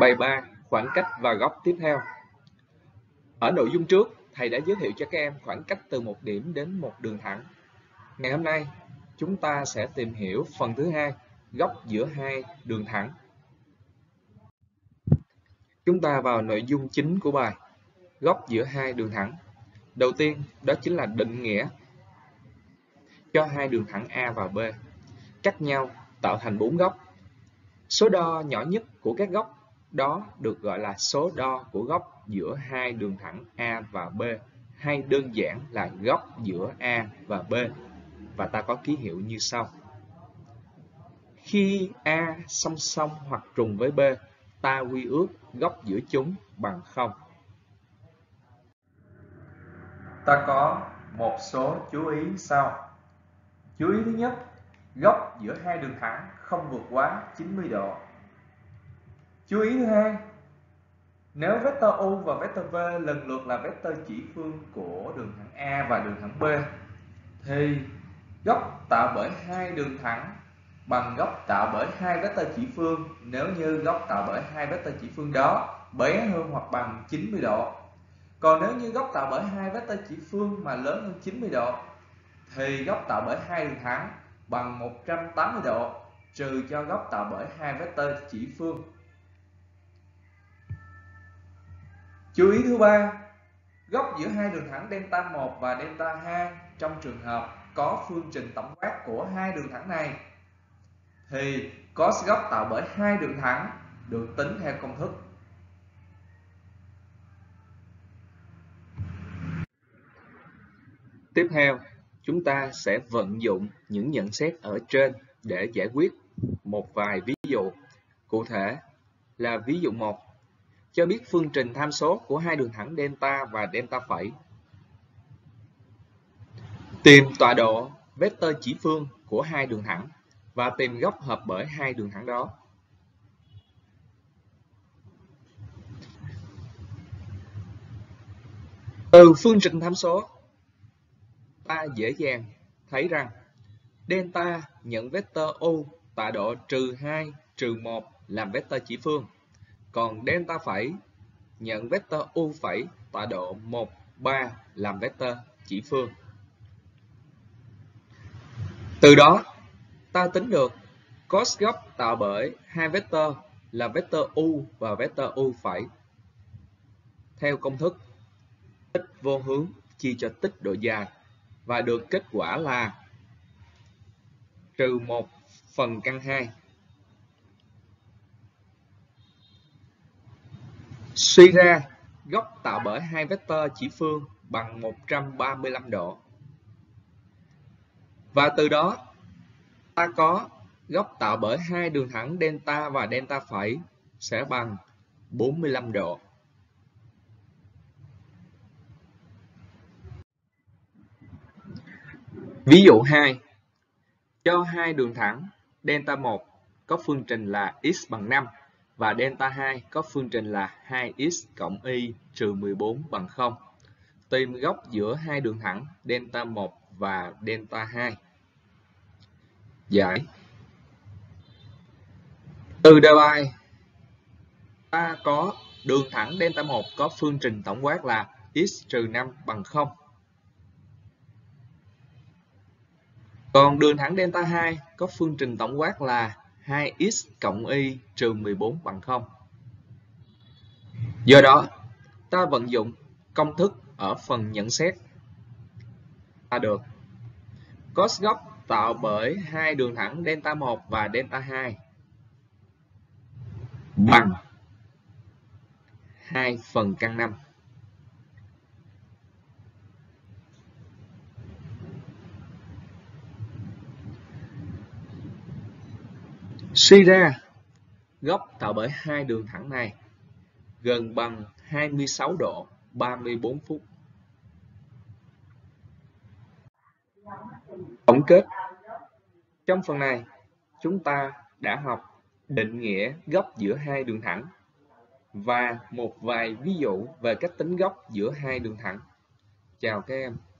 Bài 3. Khoảng cách và góc tiếp theo. Ở nội dung trước, thầy đã giới thiệu cho các em khoảng cách từ một điểm đến một đường thẳng. Ngày hôm nay, chúng ta sẽ tìm hiểu phần thứ hai, góc giữa hai đường thẳng. Chúng ta vào nội dung chính của bài, góc giữa hai đường thẳng. Đầu tiên, đó chính là định nghĩa cho hai đường thẳng A và B cắt nhau tạo thành 4 góc. Số đo nhỏ nhất của các góc đó được gọi là số đo của góc giữa hai đường thẳng A và B, hay đơn giản là góc giữa A và B, và ta có ký hiệu như sau. Khi A song song hoặc trùng với B, ta quy ước góc giữa chúng bằng 0. Ta có một số chú ý sau. Chú ý thứ nhất, góc giữa hai đường thẳng không vượt quá 90 độ. Chú ý thứ hai, nếu vector U và vector V lần lượt là vector chỉ phương của đường thẳng A và đường thẳng B, thì góc tạo bởi hai đường thẳng bằng góc tạo bởi hai vector chỉ phương nếu như góc tạo bởi hai vector chỉ phương đó bé hơn hoặc bằng 90 độ. Còn nếu như góc tạo bởi hai vector chỉ phương mà lớn hơn 90 độ, thì góc tạo bởi hai đường thẳng bằng 180 độ trừ cho góc tạo bởi hai vector chỉ phương. Chú ý thứ ba, góc giữa hai đường thẳng delta 1 và delta 2 trong trường hợp có phương trình tổng quát của hai đường thẳng này, thì cos góc tạo bởi hai đường thẳng được tính theo công thức. Tiếp theo, chúng ta sẽ vận dụng những nhận xét ở trên để giải quyết một vài ví dụ. Cụ thể là ví dụ 1, cho biết phương trình tham số của hai đường thẳng delta và delta phẩy. Tìm tọa độ vector chỉ phương của hai đường thẳng và tìm góc hợp bởi hai đường thẳng đó. Từ phương trình tham số, ta dễ dàng thấy rằng delta nhận vector U tọa độ -2, -1 làm vector chỉ phương, còn delta phẩy nhận vector U phẩy tọa độ 1, 3 làm vector chỉ phương. Từ đó, ta tính được cos góc tạo bởi hai vector là vector U và vector U phẩy theo công thức tích vô hướng chia cho tích độ dài, và được kết quả là -1 phần căn 2. Suy ra, góc tạo bởi hai vector chỉ phương bằng 135 độ. Và từ đó, ta có góc tạo bởi hai đường thẳng delta và delta phẩy sẽ bằng 45 độ. Ví dụ 2, cho hai đường thẳng delta 1 có phương trình là x bằng 5 và delta 2 có phương trình là 2x cộng y trừ 14 bằng 0. Tìm góc giữa hai đường thẳng delta 1 và delta 2. Giải. Từ đề bài, ta có đường thẳng delta 1 có phương trình tổng quát là x trừ 5 bằng 0. Còn đường thẳng delta 2 có phương trình tổng quát là 2x cộng y trừ 14 bằng 0. Do đó, ta vận dụng công thức ở phần nhận xét. Ta được cos góc tạo bởi hai đường thẳng delta 1 và delta 2 bằng 2 phần căn 5. Suy ra, góc tạo bởi hai đường thẳng này gần bằng 26 độ 34 phút. Tổng kết, trong phần này, chúng ta đã học định nghĩa góc giữa hai đường thẳng và một vài ví dụ về cách tính góc giữa hai đường thẳng. Chào các em.